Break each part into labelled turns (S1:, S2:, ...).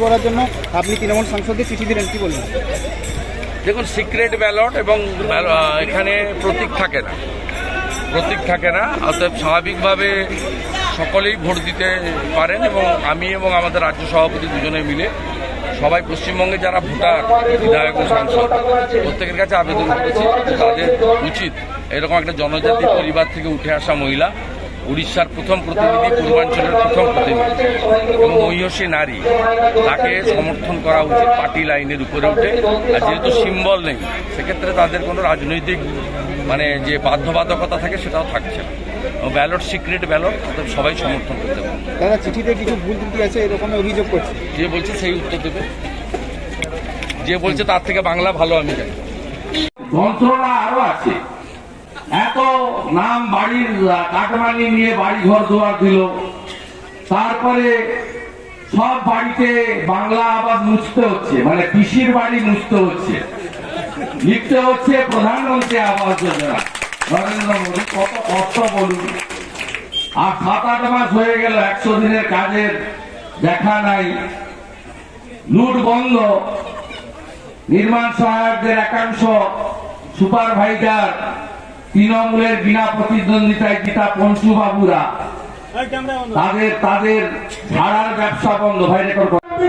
S1: করার জন্য আপনি তৃণমূল সাংসদকে চিঠি দিলেন, কি বলবেন?
S2: দেখুন, সিক্রেট ব্যালট এবং এখানে প্রতীক থাকে না, অতএব স্বাভাবিকভাবে সকলেই ভোট দিতে পারেন। এবং আমি এবং আমাদের রাজ্য সভাপতি দুজনে মিলে সবাই পশ্চিমবঙ্গে যারা ভোটার, বিধায়ক ও সাংসদ প্রত্যেকের কাছে আবেদন করেছি তাদের উচিত এরকম একটা জনজাতি পরিবার থেকে উঠে আসা মহিলা, উড়িষ্যার প্রথম প্রতিনিধি, পূর্বাঞ্চলের প্রথম প্রতিনিধি এবং মহিষী নারী, তাকে সমর্থন করা উচিত পার্টি লাইনের উপরে উঠে। আর যেহেতু সিম্বল নেই, সেক্ষেত্রে তাদের কোনো রাজনৈতিক যে বাধ্যবাধকতা থাকে সেটাও থাকছে না। ব্যালট সিক্রেট ব্যালট, সবাই সমর্থন করতে পারে।
S1: তারা চিঠিতে কিছু ভুল ত্রুটি আছে এরকম অভিযোগ করছে,
S2: যে বলছে সেই উত্তর দেবে, যে বলছে তার থেকে বাংলা ভালো আমি জানি।
S3: যন্ত্রণা আরো আছে, এত নাম বাড়ির কাটমানি নিয়ে বাড়ি ঘর দুয়ার দিল, তারপরে সব বাড়িতে বাংলা আবাস মুছতে হচ্ছে, পিসির বাড়ি মুছতে হচ্ছে, লিখতে হচ্ছে প্রধানমন্ত্রী আবাস যোজনা নরেন্দ্র মোদী। কত কষ্ট বলুন। আর 7-8 মাস হয়ে গেল 100 দিনের কাজের দেখা নাই। লুট বন্ধ, নির্মাণ সহায়কদের একাংশ সুপারভাইজার তৃণমূলের বিনা প্রতিদ্বন্দ্বিতায় জিতা পঞ্চু বাবুরা, তাদের ভাড়ার ব্যবসা বন্ধ। ভাই রেকর্ড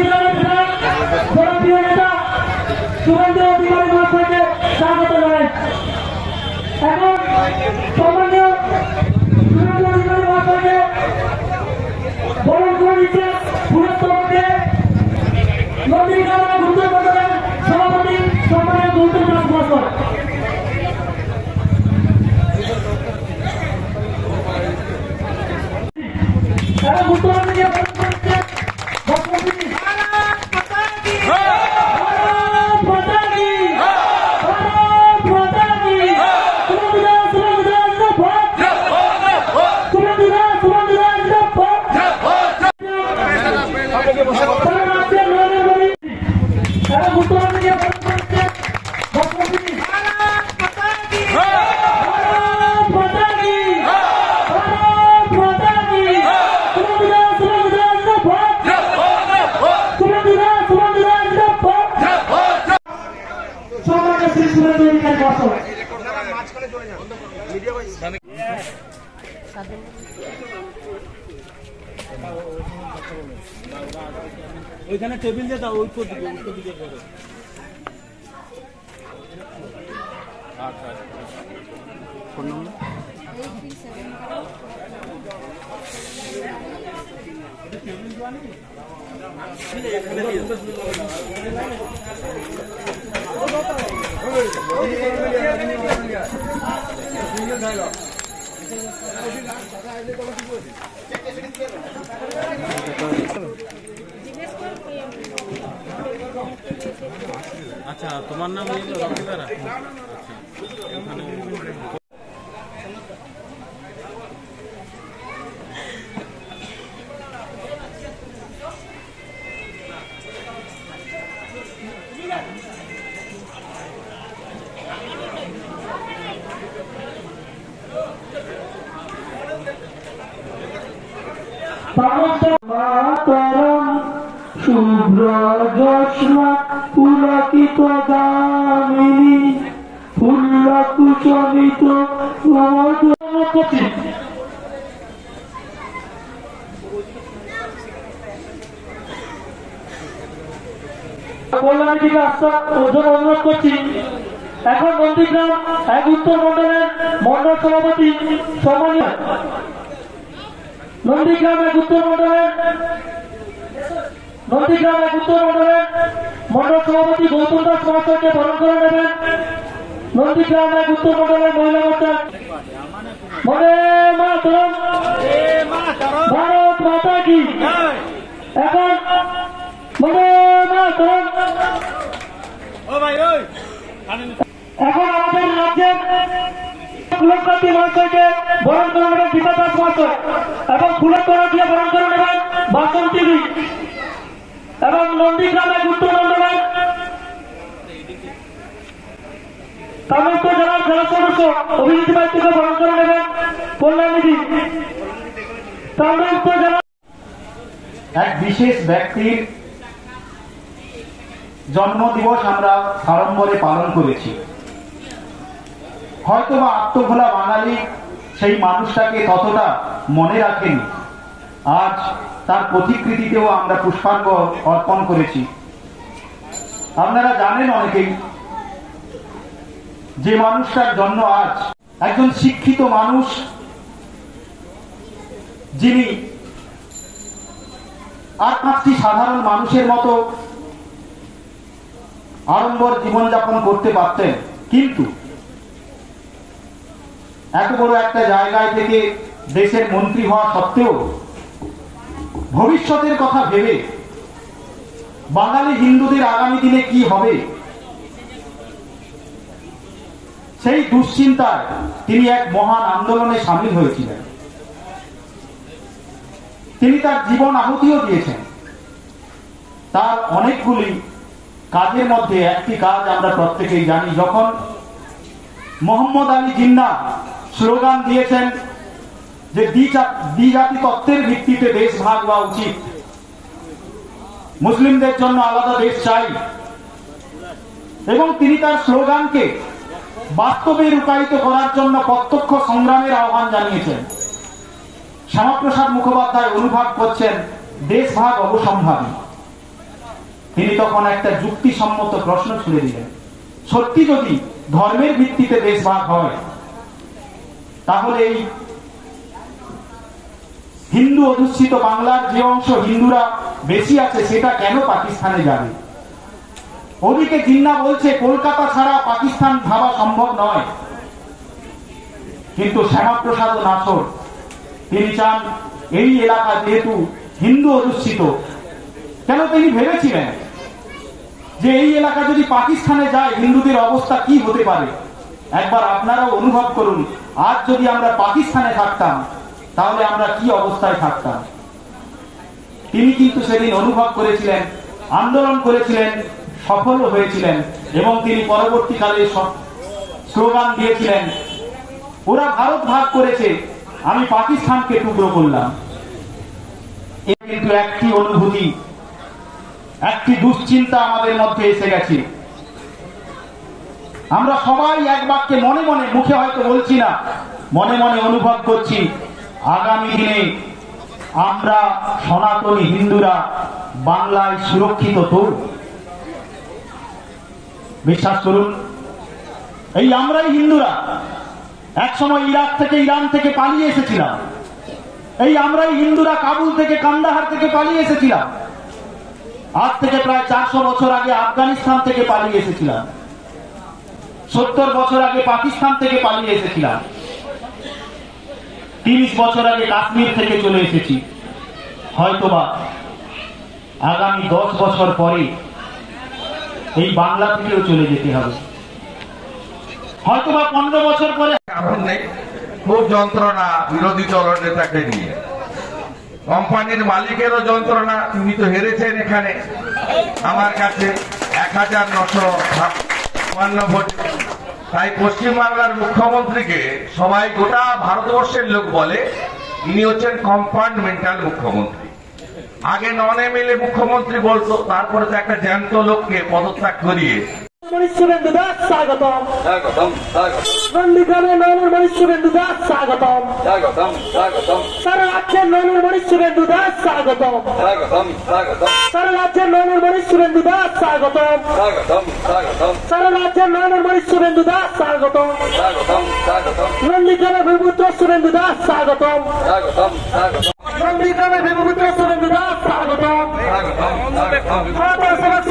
S1: ওইখানে টেবিল দিয়ে দাও, উত্তর দিকে করে। আচ্ছা, ফোন নম্বর
S4: আচ্ছা, তোমার নাম রকিদারা?
S5: শুভ্র জ্যোৎস্না পুলকিত গামিনী ফুল্ল কুচলিত কল্যাণী থেকে অনুরোধ করছি। এখন নন্দীগ্রাম 1 উত্তর মন্ডলের মন্ডল সভাপতি সম্মানীয় নন্দীগ্রাম 1 উত্তর মন্ডলের মন্ডল সভাপতি গৌতম দাস মহাশয়কে বরণ করে নেবেন। নন্দীগ্রাম 1 উত্তর মন্ডলের মহিলা মোর্চা বন্দে মাতরম, ভারত মাতা কি। এখন বন্দে মাতরম। এখন আমাদের রাজ্যের ফুলকান্তি মহাশয়কে বরণ করে নেবেন গীতা দাস মহাশয়, এবং ফুলকরা দিয়ে বরণ করে নেবেন বাসন টিভি, এবং নন্দীগ্রাম 1 উত্তর মন্ডলের কামন্ত জেলার জেলা সদস্য অভিজিৎ মাইতিকে বরণ করে নেবেন কল্যাণীদি। কামরূপ জেলা এক বিশেষ ব্যক্তির
S6: জন্মদিবস আমরা সাড়ম্বরে পালন করেছি। হয়তোবা আত্মভোলা বাঙালি সেই মানুষটাকে ততটা মনে রাখেনি। আজ তার প্রতিকৃতিতেও আমরা পুষ্পার্ঘ্য অর্পণ করেছি। আপনারা জানেন অনেকেই যে মানুষটার জন্য আজ একজন শিক্ষিত মানুষ, যিনি আর 5টি সাধারণ মানুষের মতো আড়ম্বর জীবনযাপন করতে পারতেন, কিন্তু এত বড় একটা জায়গায় থেকে দেশের মন্ত্রী হওয়া সত্ত্বেও ভবিষ্যতের কথা ভেবে বাঙালি হিন্দুদের আগামী দিনে কি হবে সেই দুশ্চিন্তায় তিনি এক মহান আন্দোলনে সামিল হয়েছিলেন। তিনি তার জীবন আহুতিও দিয়েছেন। তার অনেকগুলি কাজের মধ্যে একটি কাজ আমরা প্রত্যেকেই জানি। যখন মোহাম্মদ আলী জিন্নাহ স্লোগান দিয়েছেন যে দ্বিজাতি তত্ত্বের ভিত্তিতে দেশ ভাগ হওয়া উচিত, মুসলিমদের জন্য আলাদা দেশ চাই, এবং তিনি তার স্লোগানকে বাস্তবে রূপায়িত করার জন্য প্রত্যক্ষ সংগ্রামের আহ্বান জানিয়েছেন। শ্যামাপ্রসাদ মুখোপাধ্যায় অনুভব করছেন দেশ ভাগ অবসম্ভাবী। তিনি তখন একটা যুক্তিসম্মত প্রশ্ন ছুড়ে দিলেন, সত্যি যদি ধর্মের ভিত্তিতে দেশ ভাগ হয়, তাহলে এই হিন্দু অধ্যুষিত বাংলার যে অংশ হিন্দুরা বেশি আছে সেটা কেন পাকিস্তানে যাবে? ওদিকে জিন্নাহ বলছে কলকাতা ছাড়া পাকিস্তান ভাবা সম্ভব নয়, কিন্তু শ্যামাপ্রসাদ নাসর তিনি চান এই এলাকা যেহেতু হিন্দু অধ্যুষিত, কেন তিনি ভেবেছিলেন যে এই এলাকা যদি পাকিস্তানে যায় হিন্দুদের অবস্থা কি হতে পারে। একবার আপনারাও অনুভব করুন, আজ যদি আমরা পাকিস্তানে থাকতাম তাহলে আমরা কি অবস্থায় থাকতাম। তিনি কিন্তু সেদিন অনুভব করেছিলেন, আন্দোলন করেছিলেন, সফল হয়েছিলেন, এবং তিনি পরবর্তীকালে স্লোগান দিয়েছিলেন, ওরা ভারত ভাগ করেছে, আমি পাকিস্তানকে টুকরো করলাম। কিন্তু একটি অনুভূতি, একটি দুশ্চিন্তা আমাদের মধ্যে এসে গেছে। আমরা সবাই এক বাক্যে মনে মনে, মুখে হয়তো বলছি না, মনে মনে অনুভব করছি আগামী দিনে আমরা সনাতনী হিন্দুরা বাংলায় সুরক্ষিত তো? বিশ্বাস করুন, এই আমরাই হিন্দুরা একসময় ইরাক থেকে, ইরান থেকে পালিয়ে এসেছিলাম। এই আমরাই হিন্দুরা কাবুল থেকে, কান্দাহার থেকে পালিয়ে এসেছিলাম। আজ থেকে প্রায় 400 বছর আগে আফগানিস্তান থেকে পালিয়ে এসেছিলাম। 70 বছর আগে পাকিস্তান থেকে পালিয়ে এসেছিলাম। 30 বছর আগে কাশ্মীর থেকে চলে এসেছি। হয়তোবা আগামী 10 বছর পরে এই বাংলা থেকেও চলে যেতে হবে। হয়তোবা 15 বছর পরে।
S3: কারণ নেই, খুব যন্ত্রণা বিরোধী দলনেতাকে নিয়ে। কোম্পানির মালিকেরও যন্ত্রণা, তিনি তো হেরেছেন এখানে আমার কাছে 1956 ভোট। তাই পশ্চিমবাংলার মুখ্যমন্ত্রীকে সবাই, গোটা ভারতবর্ষের লোক বলে ইনি হচ্ছেন কম্পার্টমেন্টাল মুখ্যমন্ত্রী। আগে নন এমএলএ মুখ্যমন্ত্রী বলতো, তারপরে তো একটা জ্যান্ত লোককে পদত্যাগ করিয়ে
S5: শুভেন্দু দাস স্বাগতম, নন্দীগ্রামে নয়নের মণি শুভেন্দু দাস স্বাগতম, সারা রাজ্যের নয়নের মণি শুভেন্দু দাস স্বাগতম, সারা রাজ্যের নয়নের মণি শুভেন্দু দাস স্বাগতম, সারা রাজ্যের নয়নের মণি শুভেন্দু দাস স্বাগতম, নন্দীগ্রামে ভূমিপুত্র শুভেন্দু দাস স্বাগতম, নন্দীগ্রামে ভূমিপুত্র শুভেন্দু দাস স্বাগতম,